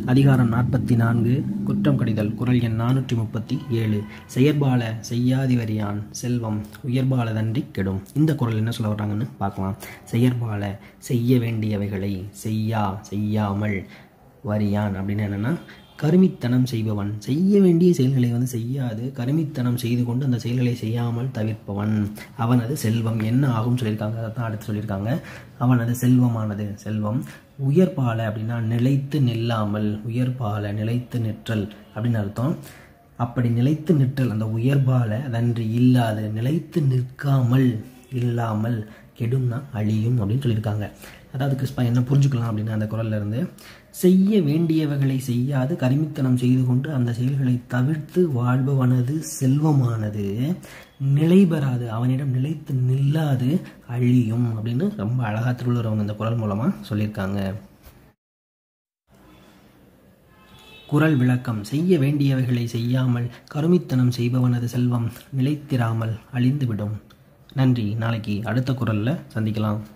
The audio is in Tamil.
அதிகாரம் 44 குற்றம் கடிதல். குறள் எண் 437. செயற்பால செய்யாதிவரியான் செல்வம் உயர்பாலதன்றி கெடும். இந்த குறள் என்ன சொல்ல வர்றாங்கன்னு பார்க்கலாம். செயற்பால செய்ய வேண்டியவைகளை செய்யாமல் வரியான் அப்படின்னு என்னன்னா, கருமித்தனம் செய்பவன், செய்ய வேண்டிய செயல்களை செய்யாது கருமித்தனம் செய்து கொண்டு அந்த செயல்களை செய்யாமல் தவிர்ப்பவன் அவனது செல்வம் என்ன ஆகும் சொல்லியிருக்காங்க. அதை தான் அடுத்து சொல்லியிருக்காங்க. அவனது செல்வமானது, செல்வம் உயர்பால அப்படின்னா நிலைத்து நில்லாமல், உயர்பால நிலைத்து நிற்றல் அப்படின்னு அர்த்தம். அப்படி நிலைத்து நிற்றல் அந்த உயர்பால அதன்றி இல்லாது, நிலைத்து நிற்காமல் இல்லாமல் கெடும்னா அழியும் அப்படின்னு சொல்லியிருக்காங்க. அதாவது கிறிஸ்பா என்ன புரிஞ்சுக்கலாம் அப்படின்னா, அந்த குறள்ல இருந்து செய்ய வேண்டியவைகளை செய்யாது கருமித்தனம் செய்து கொண்டு அந்த செயல்களை தவிர்த்து வாழ்பவனது செல்வமானது நிலை பெறாது, அவனிடம் நிலைத்து நில்லாது அழியும் அப்படின்னு ரொம்ப அழகா திருவள்ளுவர் அவங்க இந்த குறள் மூலமா சொல்லியிருக்காங்க. குறள் விளக்கம். செய்ய வேண்டியவைகளை செய்யாமல் கருமித்தனம் செய்பவனது செல்வம் நிலைத்திராமல் அழிந்துவிடும். நன்றி. நாளைக்கு அடுத்த குறள்ல சந்திக்கலாம்.